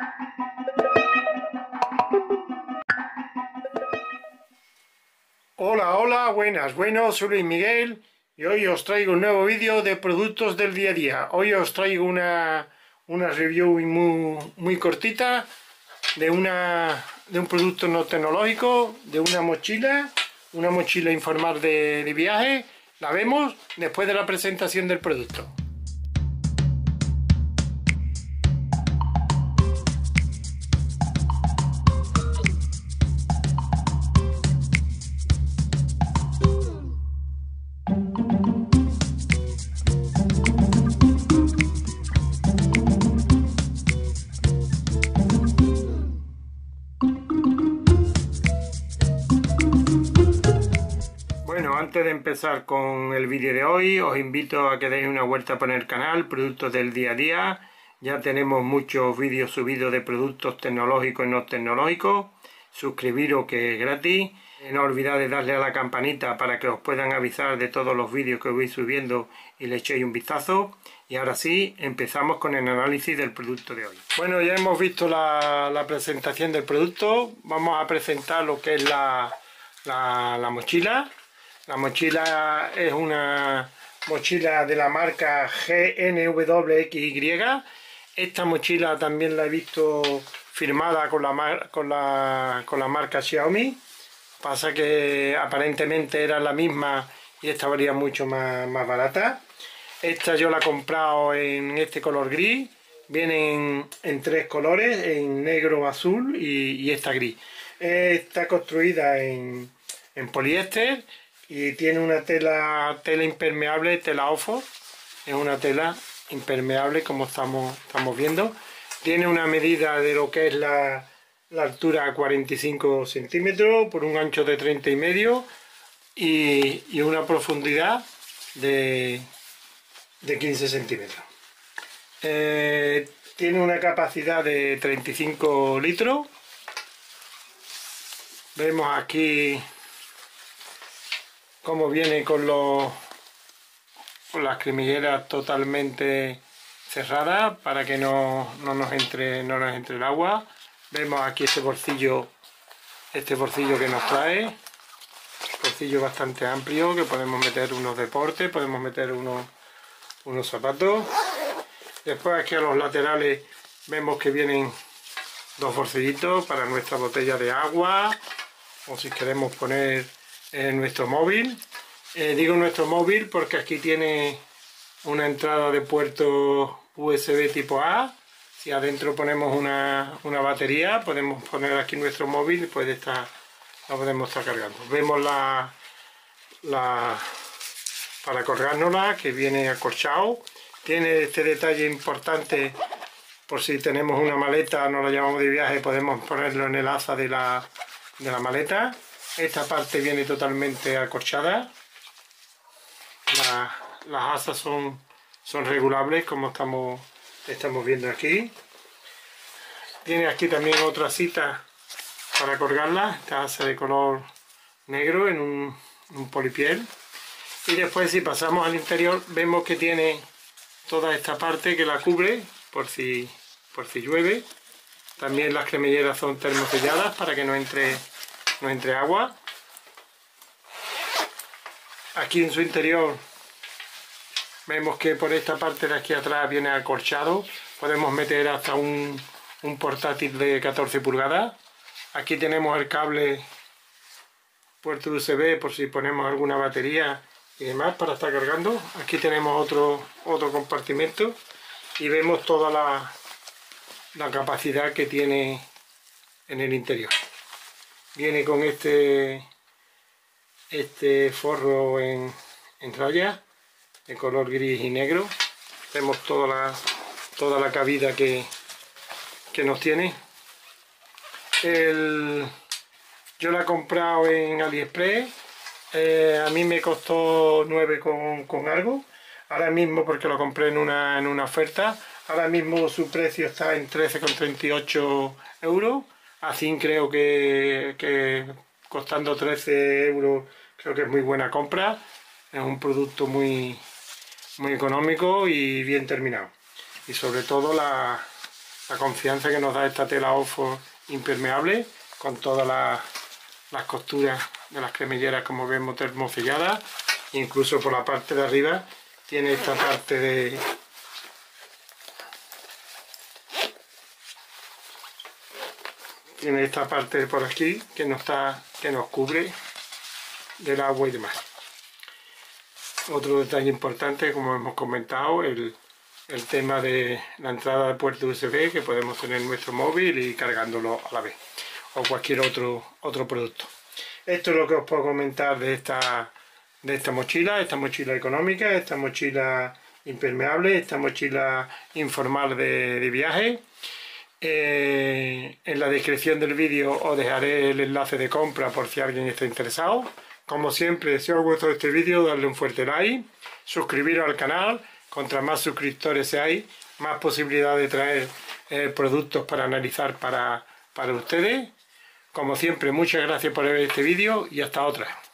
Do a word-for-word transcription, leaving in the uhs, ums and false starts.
Hola, hola, buenas, bueno, soy Luis Miguel y hoy os traigo un nuevo vídeo de productos del día a día. Hoy os traigo una, una review muy, muy cortita de, una, de un producto no tecnológico, de una mochila, una mochila informal de, de viaje. La vemos después de la presentación del producto. Bueno, antes de empezar con el vídeo de hoy, os invito a que deis una vuelta por el canal, productos del día a día. Ya tenemos muchos vídeos subidos de productos tecnológicos y no tecnológicos. Suscribiros, que es gratis. No olvidéis darle a la campanita para que os puedan avisar de todos los vídeos que voy subiendo y le echéis un vistazo. Y ahora sí, empezamos con el análisis del producto de hoy. Bueno, ya hemos visto la, la presentación del producto. Vamos a presentar lo que es la, la, la mochila. La mochila es una mochila de la marca G N W X Y. Esta mochila también la he visto firmada con la, con la, con la marca Xiaomi. Pasa que aparentemente era la misma y esta valía mucho más, más barata. Esta yo la he comprado en este color gris. Vienen en tres colores, en negro, azul y, y esta gris. Está construida en, en poliéster. Y tiene una tela, tela impermeable, tela ofo. Es una tela impermeable, como estamos, estamos viendo. Tiene una medida de lo que es la, la altura, cuarenta y cinco centímetros por un ancho de treinta y medio y, y una profundidad de, de quince centímetros. Eh, tiene una capacidad de treinta y cinco litros. Vemos aquí como viene con, los, con las cremilleras totalmente cerradas para que no, no, nos entre, no nos entre el agua. Vemos aquí este bolsillo, este bolsillo que nos trae, bolsillo bastante amplio, que podemos meter unos deportes, podemos meter unos, unos zapatos. Después aquí a los laterales vemos que vienen dos bolsillitos para nuestra botella de agua, o si queremos poner en nuestro móvil. Eh, digo nuestro móvil porque aquí tiene una entrada de puerto U S B tipo A. Si adentro ponemos una, una batería, podemos poner aquí nuestro móvil y pues esta la podemos estar cargando. Vemos la, la para colgárnosla, que viene acolchado. Tiene este detalle importante, por si tenemos una maleta, no la llevamos de viaje, podemos ponerlo en el asa de la, de la maleta. Esta parte viene totalmente acolchada. La, las asas son, son regulables, como estamos, estamos viendo aquí. Tiene aquí también otra cita para colgarla. Esta asa de color negro en un, un polipiel. Y después, si pasamos al interior, vemos que tiene toda esta parte que la cubre por si, por si llueve. También las cremilleras son termoselladas para que no entre no entre agua. Aquí en su interior vemos que por esta parte de aquí atrás viene acolchado. Podemos meter hasta un, un portátil de catorce pulgadas. Aquí tenemos el cable puerto U S B por si ponemos alguna batería y demás para estar cargando. Aquí tenemos otro, otro compartimento y vemos toda la, la capacidad que tiene en el interior. Viene con este, este forro en, en rayas de color gris y negro. Vemos toda la, toda la cabida que, que nos tiene. El, yo la he comprado en AliExpress. Eh, a mí me costó nueve con, con algo. Ahora mismo, porque lo compré en una, en una oferta, ahora mismo su precio está en trece con treinta y ocho euros. Así creo que, que costando trece euros creo que es muy buena compra. Es un producto muy, muy económico y bien terminado. Y sobre todo la, la confianza que nos da esta tela Oxford impermeable, con todas las, las costuras de las cremilleras, como vemos, termoselladas. Incluso por la parte de arriba tiene esta parte de tiene esta parte por aquí que nos está que nos cubre del agua y demás. Otro detalle importante, como hemos comentado, el, el tema de la entrada de puerto U S B, que podemos tener nuestro móvil y cargándolo a la vez, o cualquier otro otro producto. Esto es lo que os puedo comentar de esta de esta mochila, esta mochila económica, esta mochila impermeable, esta mochila informal de, de viaje. Eh, en la descripción del vídeo os dejaré el enlace de compra por si alguien está interesado. Como siempre, si os ha gustado este vídeo, darle un fuerte like, suscribiros al canal. Contra más suscriptores seáis, más posibilidad de traer eh, productos para analizar para, para ustedes. Como siempre, muchas gracias por ver este vídeo y hasta otra.